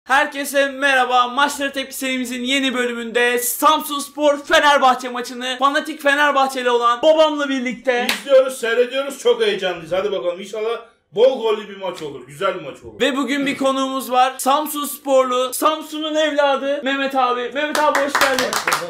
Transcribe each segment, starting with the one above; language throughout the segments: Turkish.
Herkese merhaba. Maçları Tepki serimizin yeni bölümünde Samsunspor Fenerbahçe maçını fanatik Fenerbahçeli olan babamla birlikte izliyoruz, seyrediyoruz. Çok heyecanlıyız. Hadi bakalım, inşallah bol gollü bir maç olur. Güzel bir maç olur. Ve bugün bir konuğumuz var. Samsunsporlu, Samsun'un evladı Mehmet abi. Mehmet abi hoş geldin.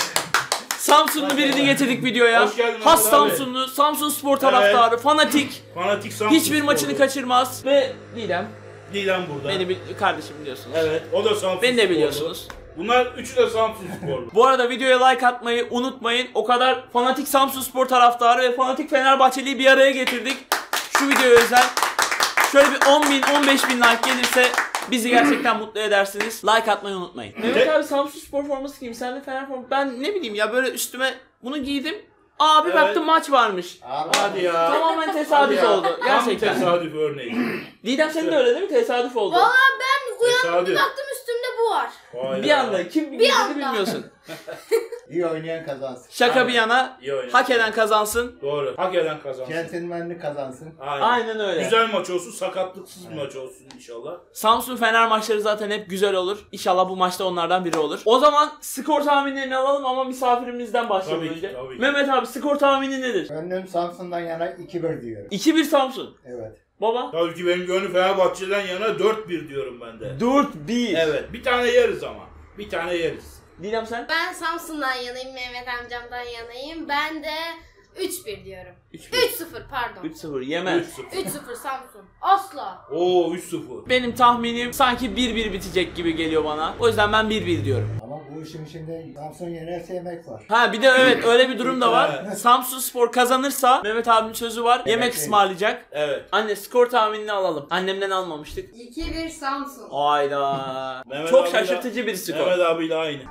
Samsunlu birini getirdik videoya. Hoş geldin. Has Samsunlu, Samsunspor taraftarı, fanatik. Fanatik Samsun. Hiçbir maçını kaçırmaz. Ve Didem burada. Beni kardeşim biliyorsunuz. Evet, o da Samsun. Beni de biliyorsunuz. Bunlar üçü de Samsunsporlu. Bu arada videoya like atmayı unutmayın. O kadar fanatik Samsunspor taraftarı ve fanatik Fenerbahçeli'yi bir araya getirdik. Şu videoya özel. Şöyle bir 10.000-15.000 like gelirse bizi gerçekten mutlu edersiniz. Like atmayı unutmayın. Mehmet abi Samsunspor forması giyeyim. Sen de Fener forması. Ben ne bileyim ya, böyle üstüme bunu giydim. Abi evet. Baktım maç varmış. Hadi ya. Tamamen tesadüf oldu. Gerçekten. Tesadüf örneği. Didem senin de öyle değil mi? Tesadüf oldu. Valla ben uyandım, baktım üstümde bu var. Bir anda. Kim bildiğini bilmiyorsun. İyi oynayan kazansın. Şaka Aynen. bir yana, hak eden kazansın. Doğru. Hak eden kazansın. Centilmenli kazansın. Aynen öyle. Güzel maç olsun, sakatlıksız bir maç olsun inşallah. Samsun Fener maçları zaten hep güzel olur. İnşallah bu maçta onlardan biri olur. O zaman skor tahminlerini alalım ama misafirimizden başlayalım önce. Tabii ki. Mehmet abi skor tahmini nedir? Gönlüm Samsun'dan yana 2-1 diyorum. 2-1 Samsun. Evet. Baba? Tabii ki benim gönlüm Fenerbahçe'den yana 4-1 diyorum ben de. 4-1. Evet, bir tane yeriz ama. Bir tane yeriz. Didem sen? Ben Samsun'dan yanayım, Mehmet amcamdan yanayım. Ben de 3-1 diyorum. 3-1. 3-0 pardon. 3-0 yemez. 3-0 Samsun. Asla. Oo 3-0. Benim tahminim sanki 1-1 bitecek gibi geliyor bana. O yüzden ben 1-1 diyorum. Ama bu işin içinde Samsun yenerse yemek var. Ha bir de evet öyle bir durum da var. Samsunspor kazanırsa Mehmet abinin sözü var. Yemek ısmarlayacak. Evet. Anne skor tahminini alalım. Annemden almamıştık. 2-1 Samsun. Ayda. Mehmet Çok abiyle- şaşırtıcı bir skor. Mehmet abiyle aynı.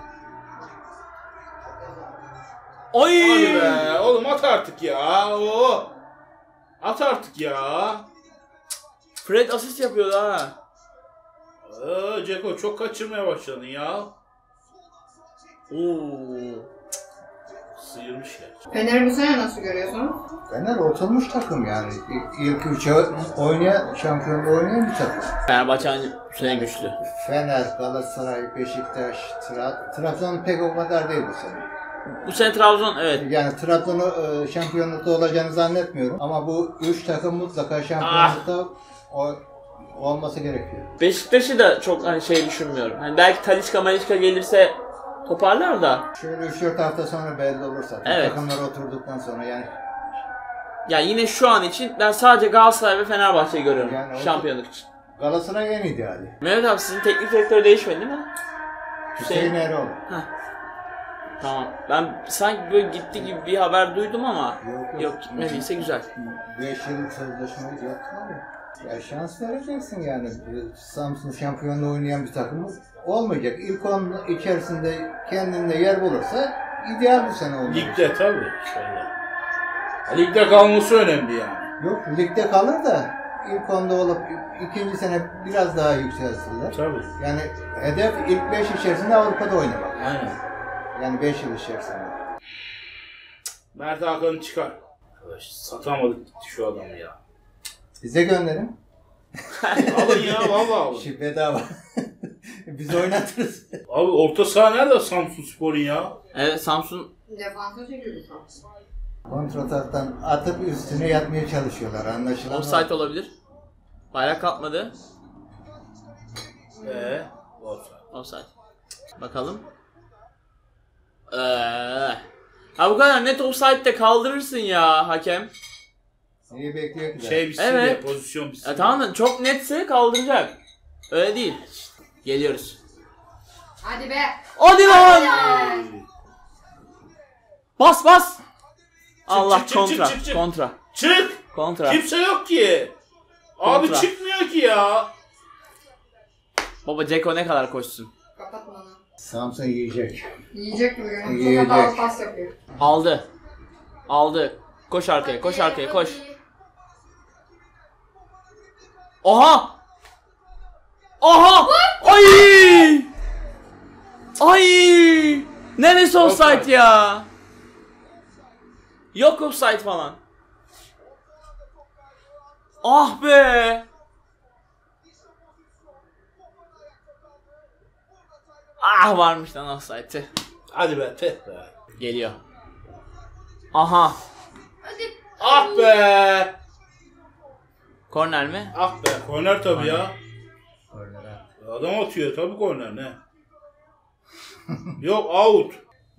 Oy! Hadi be oğlum, at artık ya. Oo. At artık ya. Fred asist yapıyordu ha. Ceko çok kaçırmaya başladın ya. Oo. Sıyırmış ya. Fener'i bu sene nasıl görüyorsunuz? Fener oturmuş takım yani. İlk üçe oynayan, şampiyonluğu oynayan bir takım. Fenerbahçe aynı sene güçlü. Fener, Galatasaray, Beşiktaş, Trabzon pek o kadar değil bu sene. Bu sene Trabzon evet. Yani Trabzon'u şampiyonlukta olacağını zannetmiyorum. Ama bu üç takım mutlaka şampiyonlukta olması gerekiyor. Beşiktaş'ı da çok hani şey düşünmüyorum. Hani belki Talisca gelirse toparlar da. Şöyle 3-4 hafta sonra belli olursa. Evet. Takımlar oturduktan sonra yani. Ya yine şu an için ben sadece Galatasaray ve Fenerbahçe'yi görüyorum Yani şampiyonluk için. Galatasaray en ideali. Mehmet abi sizin teknik direktör değişmedi değil mi? Hüseyin Eroğlu. Tamam. Ben sanki böyle gitti gibi bir haber duydum ama yok gitmediyse güzel. 5 yıllık sözleşme yok abi. Ya şans vereceksin yani. Samsun şampiyonluğu oynayan bir takım olmayacak. İlk 10 içerisinde kendinde yer bulursa ideal bir sene olacak. Ligde tabii inşallah. Ligde kalması önemli yani. Yok ligde kalır da ilk 10'da olup ikinci sene biraz daha yükselsinler. Tabii. Yani hedef ilk 5 içerisinde Avrupa'da oynamak. Aynen. Yani 5 yıl içerisinde. Mert Hakan'ı çıkar. Arkadaş satamadık şu adamı ya. Bize gönderin. Alın ya valla. Şimdi bedava. Biz oynatırız. Abi orta saha nerede Samsunspor'un ya? Evet Samsun Defansa çekildi Samsun. Kontrataktan atıp üstüne yatmaya çalışıyorlar anlaşılan. offside olabilir. Bayrak kalkmadı. Offside. Offside. Bakalım. Ha bu kadar net offside'de kaldırırsın ya hakem. Neyi bekliyor ki? Şey bitsin Evet. diye, pozisyon bitsin. Tamam da çok netse kaldıracak. Öyle değil. Geliyoruz. Hadi be. Hadi lan! Ay. Bas! Allah çık, çık, kontra. çık, çık. Kontra. Çık! Kontra. Kimse yok ki. Abi Kontra. çıkmıyor ki ya. Baba Ceko ne kadar koşsun. Kapatın onu. Samsun yiyecek. Yiyecek gibi görünüyor. Çok Yiyecek. hatalı pas yapıyor. Aldı. Koş arkaya, koş. Oha! Ay! Neresi offside ya? Yok offside falan. Ah be! Ah varmış lan offside. Hadi be teh be. Geliyor. Aha. Hadi. Ah be. Korner mi? Ah be. Korner tabii ya. Kornere. Adam atıyor tabii korner ne? Yok out.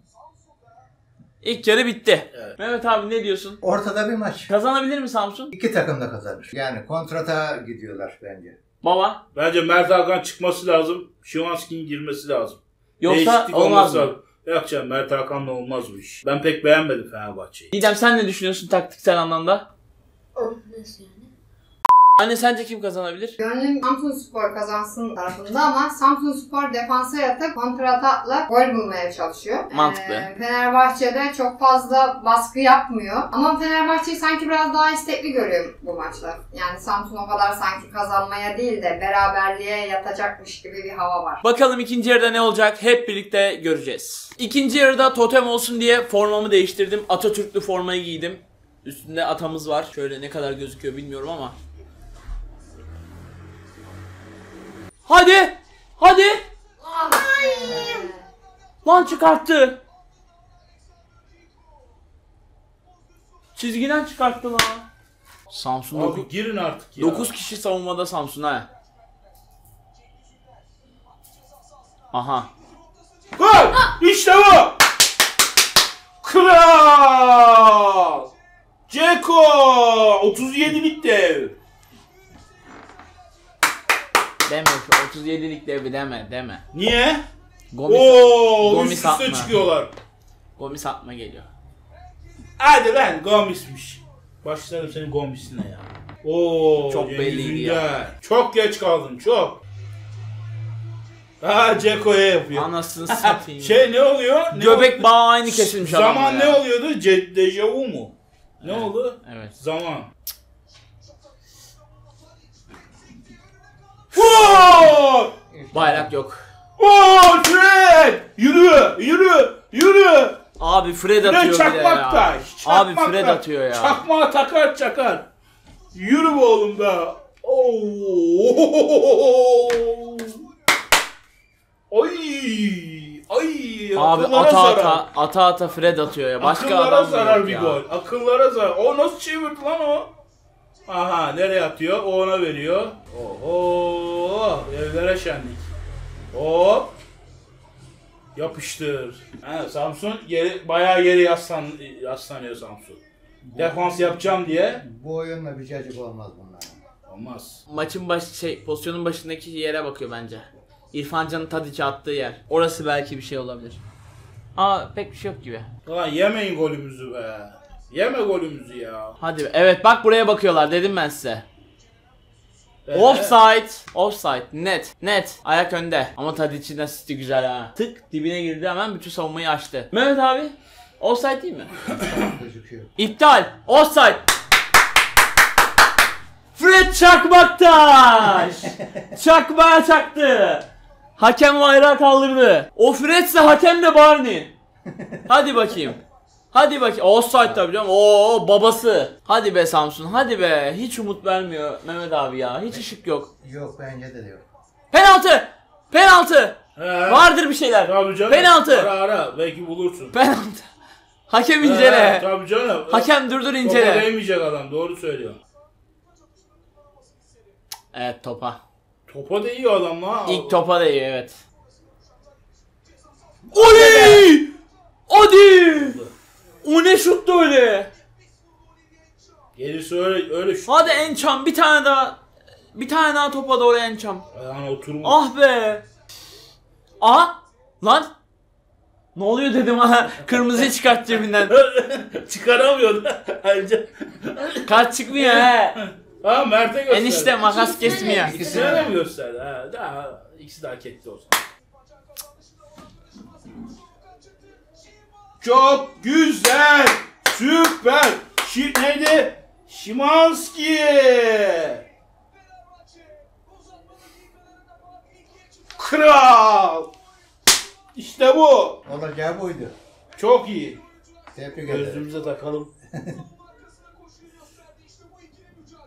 İlk yarı bitti. Evet. Mehmet abi ne diyorsun? Ortada bir maç. Kazanabilir mi Samsun? İki takım da kazanır. Yani kontrata gidiyorlar bence. Baba. Bence Mert Hakan çıkması lazım. Szymański'nin girmesi lazım. Yoksa Değişiklik olmaz olması mı? lazım. Yok canım Mert Hakan'la olmaz bu iş. Ben pek beğenmedim Fenerbahçe'yi. Didem sen ne düşünüyorsun taktiksel anlamda? Nasıl yani? Anne sence kim kazanabilir? Gönlüm Samsunspor kazansın tarafında ama Samsunspor defansa yatıp kontratakla gol bulmaya çalışıyor. Mantıklı. Fenerbahçe'de çok fazla baskı yapmıyor. Ama Fenerbahçe'yi sanki biraz daha istekli görüyorum bu maçta. Yani Samsun o kadar sanki kazanmaya değil de beraberliğe yatacakmış gibi bir hava var. Bakalım ikinci yarıda ne olacak hep birlikte göreceğiz. İkinci yarıda totem olsun diye formamı değiştirdim. Atatürklü formayı giydim. Üstünde atamız var. Şöyle ne kadar gözüküyor bilmiyorum ama. Hadi! Hadi! Lan çıkarttı. Çizgiden çıkarttı lan. Samsun Abi girin artık ya. 9 kişi savunmada Samsun ha. Aha. Gol! İşte bu! Kral! Ceko! 37'lik dev. Deme şu 37'lik devi deme. Niye? Gomis, Ooo Gomis üst üste atma. çıkıyorlar. Gomis atma geliyor. Hadi lan Gomis'miş. Başlarım senin Gomis'ine ya. Oo Çok belliydi ya. Çok geç kaldın çok. Ha Ceko'ya yapıyor. Anasını satayım. Ne oluyor? Ne Göbek bağı aynı kesilmiş adamda Zaman ya. ne oluyordu? Dejavu mu? Ne oldu? Evet. Zaman. Gol! Bayrak yok. Gol! Fred! Yürü! Abi Fred Fred atıyor bir de çakmak ya. taş. Abi çakmak Fred taş. atıyor ya. Çakmağı takar. Yürü be oğlum be. Oo. Ay. Abi akıllara zarar. ata Fred atıyor ya. Başka Akıllara adam zarar yok bir ya. gol. Akıllara zarar. O nasıl çevirdi lan o? Aha nereye atıyor? O ona veriyor. Oho. Evlere şenlik. Hop. Yapıştır. Ha, Samsun bayağı geri yaslanıyor Samsun. Defans yapacağım diye. Bu oyunla bir cacık olmaz bunlar. Olmaz. Maçın pozisyonun başındaki yere bakıyor bence. İrfan Can'ın Tadiç'e attığı yer. Orası belki bir şey olabilir. Pek bir şey yok gibi. Ulan yemeyin golümüzü be. Yeme golümüzü ya. Hadi be. Evet bak buraya bakıyorlar dedim ben size. Offside. Net. Ayak önde. Ama Tadiç'in asisti güzel ha. Tık dibine girdi hemen bütün savunmayı açtı. Mehmet abi. Offside değil mi? Gözüküyor. İptal. Offside. Fred Çakmaktaş. Çakmağa çaktı. Hakem bayrağı kaldırdı. O Fred'se hakem de Barney. Hadi bakayım. Offside tabii canım. Oo babası. Hadi be Samsun. Hadi be. Hiç umut vermiyor Mehmet abi ya. Hiç ışık yok. Yok bence de yok. Penaltı. Vardır bir şeyler. Tabii canım. Penaltı. Ara belki bulursun. Penaltı. Hakem incele. Tabii canım. Hakem durdur Topa incele. değmeyecek adam doğru söylüyor. Evet topa. Topa değiyor adam lan. İlk topa değiyor evet. Oley! Hadi! O ne şuttu öyle? Gelirse öyle şut. Hadi Ençam bir tane daha topa doğru Ençam. Ayağına oturmuş. Ah be! Aha! Lan! Ne oluyor dedim ha. Kırmızıyı çıkart cebinden. Çıkaramıyordu. Ayrıca. Kart çıkmıyor he. Ha Mert'e gösterdi. Enişte makas kesmiyor. İkisine de mi gösterdi? Ha, daha ikisi de hak etti o zaman. Çok güzel. Süper. Neydi? Szymański. Kral. İşte bu. Olacağı buydu. Çok iyi. Tebrik ederim. Gözümüze takalım.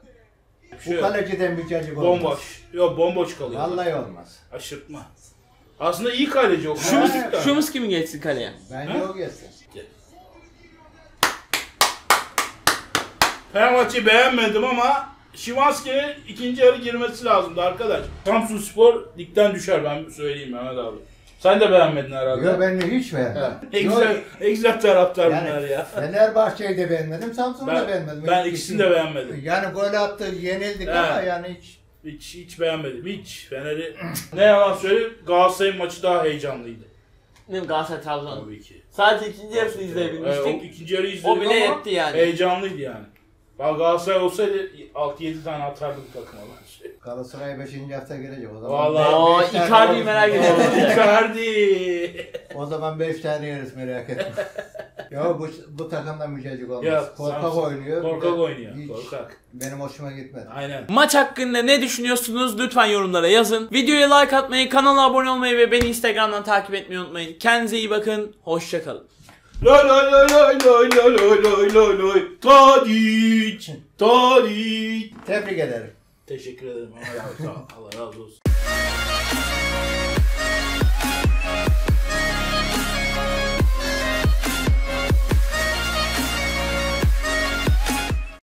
Bu kaleciden bir cacık olmaz. Bomboş. Yok bomboş kalıyor. Vallahi olmaz. Aşırtma. Aslında iyi kaleci o. Şumuz kimi geçsin kaleye? Bence o gelsin. Fenerbahçe'yi beğenmedim ama Szymański'nin ikinci yarı girmesi lazımdı arkadaş. Samsunspor ligden düşer, ben söyleyeyim Mehmet abi. Sen de beğenmedin herhalde. Yok ben hiç beğenmedim. Ne güzel taraftar bunlar Yani ya. Fenerbahçe'yi de beğenmedim, Samsun'u da beğenmedim. Ben ikisini de beğenmedim. Yani gol attı, yenildik ama yani Hiç beğenmedim. Hiç. Fener'i ne yalan söyleyeyim, Galatasaray'ın maçı daha heyecanlıydı. Değil mi Galatasaray Trabzon? Tabii ki. Sadece ikinci yarısını O izleyebilmiştik. ikinci yarı izledim O bile ama yetti yani. heyecanlıydı yani. Galatasaray olsaydı 6-7 tane atardı bu takıma. Galatasaray 5. hafta gelecek o zaman. Vallahi. Oo, beş tane Icardi'yi yeriz. merak ediyorum. Icardi. O zaman 5 tane yeriz, merak etme. Ya bu takımda mücadele olmaz. Yok, Korkak Samsun- oynuyor. Korkak Bir de oynuyor. hiç Korkak. Benim hoşuma gitmedi. Aynen. Maç hakkında ne düşünüyorsunuz lütfen yorumlara yazın. Videoya like atmayı, kanala abone olmayı ve beni Instagram'dan takip etmeyi unutmayın. Kendinize iyi bakın. Hoşça kalın. Loy loy loy loy loy loy loy loy loy loy. Tadiç. Tadiç. Tebrik ederim. Teşekkür ederim. Allah razı olsun.